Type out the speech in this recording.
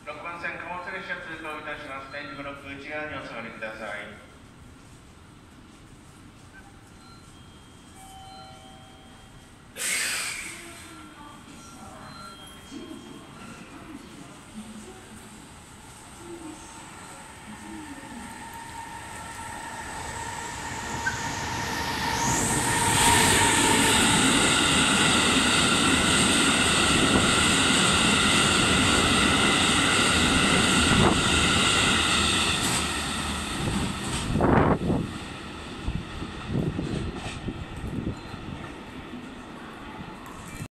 6番線貨物列車通過をいたします。点字ブロック内側にお下がりください。